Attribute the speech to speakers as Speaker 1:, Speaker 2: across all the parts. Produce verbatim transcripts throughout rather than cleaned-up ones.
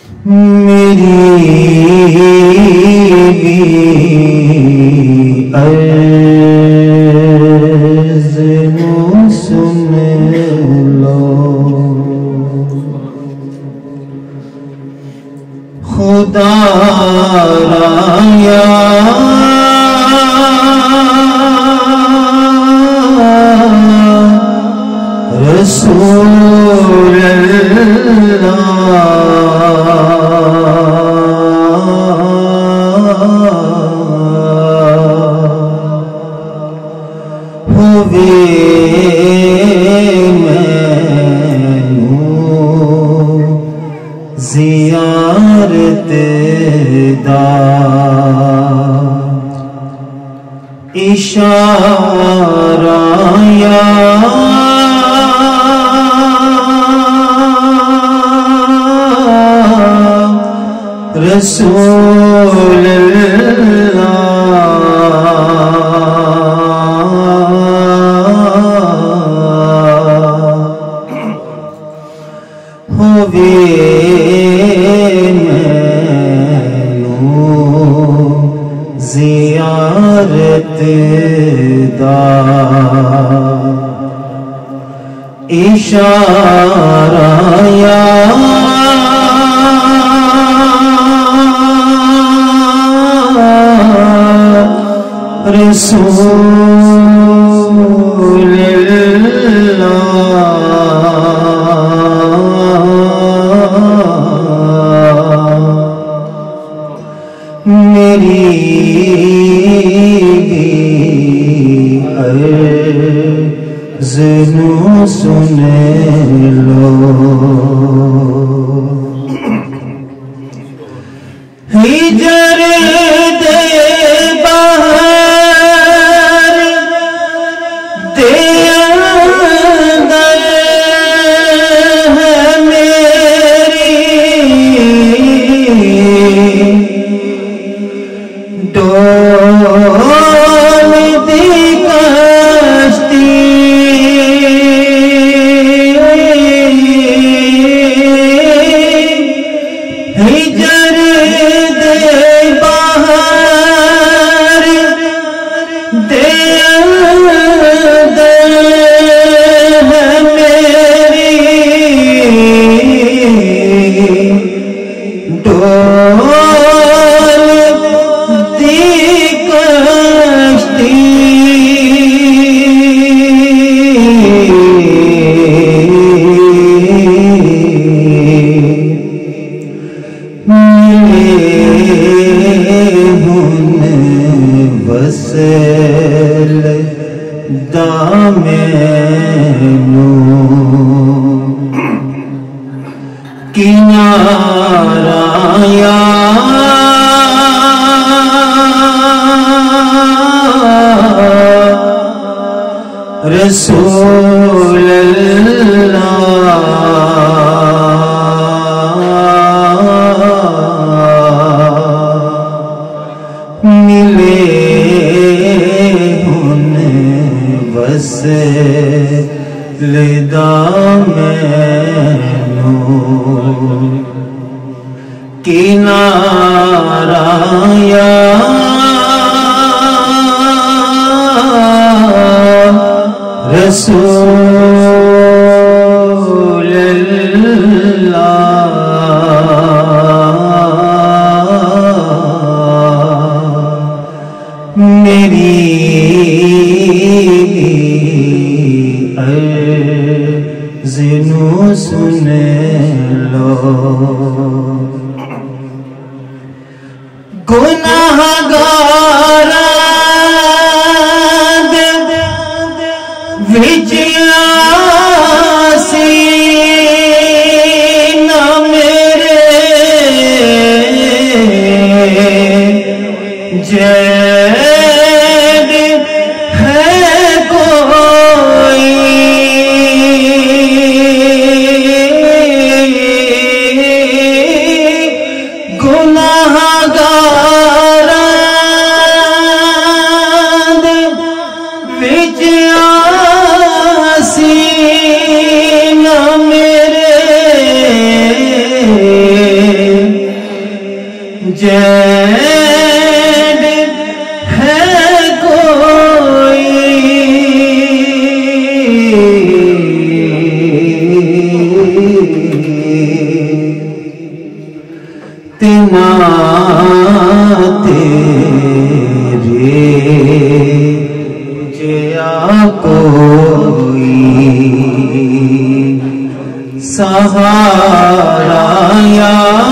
Speaker 1: मेरी भी अर्ज़ सुन लो, खुदा राया रसूल होवे मैनू ज़ियारत दा इशारा या रसूल होवे मैनू ज़ियारत दा इशारा या रसूल मेरी अर्ज़ सुन लो, हिजर दे बाहर दे अंदर है मेरी डोल दी कश्ती, हिजर दे बाहर दे अंदर है मेरी डोल दी कश्ती, वसल दामैनू किनारा या रसूल मिले वसल दामैनू किनारा या रसूल मेरी अर्ज़ सुन लो, गुनाहगारा विच आसी ना मेरे जैद है कोई, गुनाहगारा विच आसी ना मेरे जैद है कोई तिना तेरे जया कोई सहारा या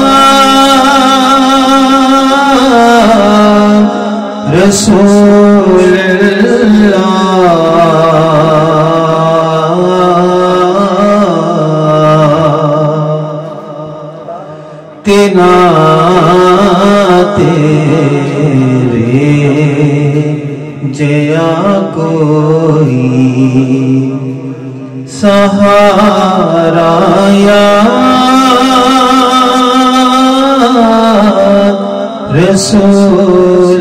Speaker 1: रसूल तिना तेरे जया कोई सहारा या रसूल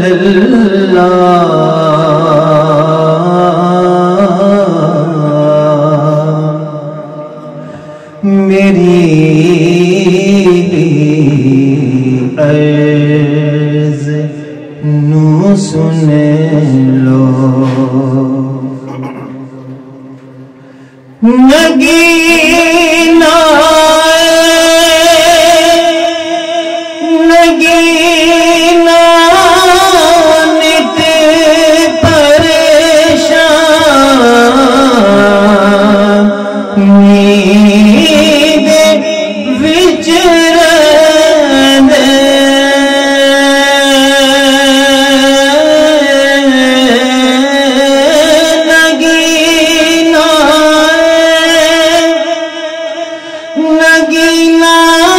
Speaker 1: मेरी अर्ज़ नू सुन लो नगीना नगीना नित परेशान नींद विच नगीना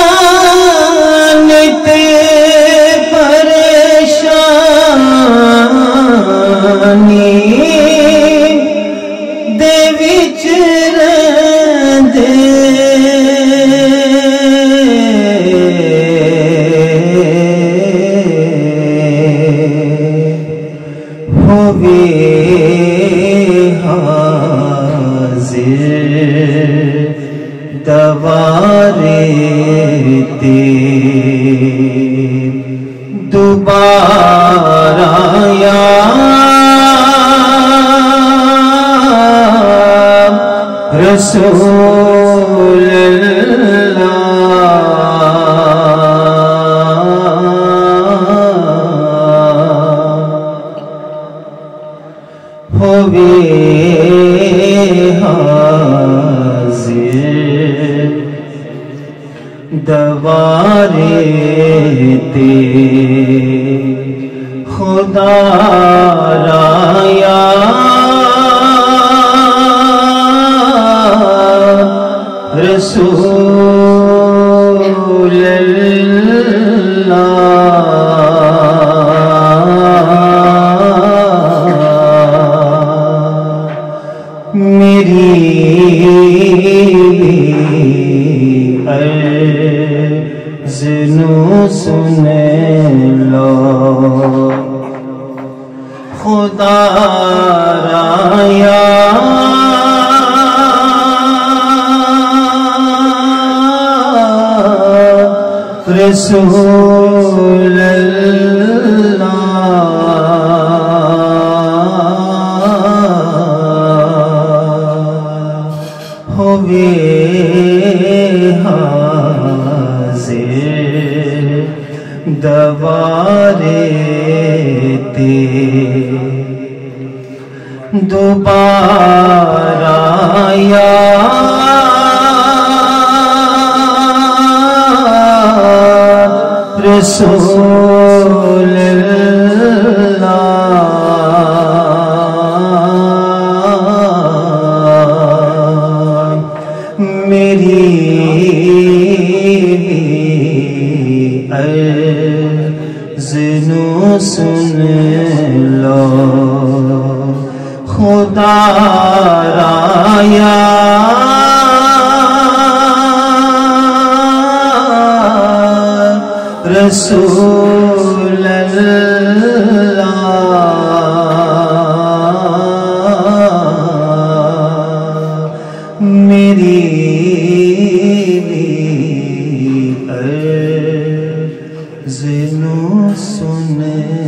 Speaker 1: नित परेशानी दे विच रहिंदे होवे हाज़िर दवारे ते दोबारा या रसूल होवे हाज़िर दवारे ते खुदा राया रसूल मेरी अर्ज़ नू सुन लो खुदा राया रसूल होवे हाज़िर दवारे ते दोबारा या रसूल मेरी अर्ज़ नू सुन लो खुदा राया रसूल मेरी ज़िनो सुन